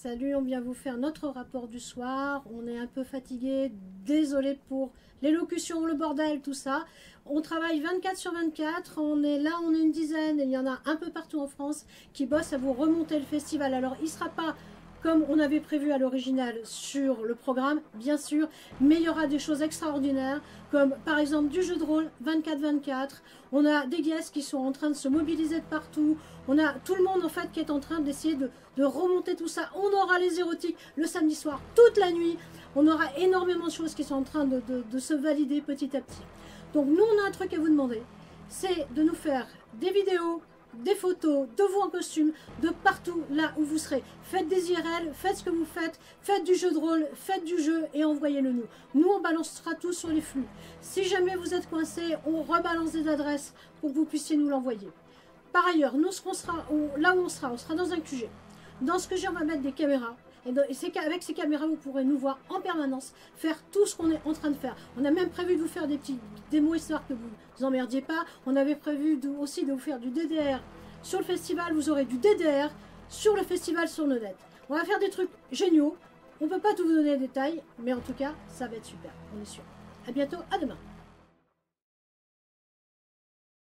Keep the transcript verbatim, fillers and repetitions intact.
Salut, on vient vous faire notre rapport du soir. On est un peu fatigué, désolé pour l'élocution, le bordel, tout ça. On travaille vingt-quatre sur vingt-quatre, on est là, on est une dizaine, et il y en a un peu partout en France qui bossent à vous remonter le festival. Alors il ne sera pas comme on avait prévu à l'original sur le programme, bien sûr, mais il y aura des choses extraordinaires, comme par exemple du jeu de rôle vingt-quatre vingt-quatre, on a des guests qui sont en train de se mobiliser de partout, on a tout le monde en fait qui est en train d'essayer de, de remonter tout ça, on aura les érotiques le samedi soir, toute la nuit, on aura énormément de choses qui sont en train de, de, de se valider petit à petit. Donc nous on a un truc à vous demander, c'est de nous faire des vidéos, des photos de vous en costume, de partout là où vous serez. Faites des I R L, faites ce que vous faites, faites du jeu de rôle, faites du jeu et envoyez-le nous. Nous, on balancera tout sur les flux. Si jamais vous êtes coincé, on rebalance des adresses pour que vous puissiez nous l'envoyer. Par ailleurs, nous, ce qu'on sera, on, là où on sera, on sera dans un Q G. Dans ce Q G, on va mettre des caméras. Et, dans, et avec ces caméras, vous pourrez nous voir en permanence, faire tout ce qu'on est en train de faire. On a même prévu de vous faire des petits démos histoire que vous ne vous emmerdiez pas. On avait prévu de, aussi de vous faire du D D R sur le festival. Vous aurez du D D R sur le festival sur nos nets. On va faire des trucs géniaux. On ne peut pas tout vous donner les détails, mais en tout cas, ça va être super. On est sûr. À bientôt, à demain.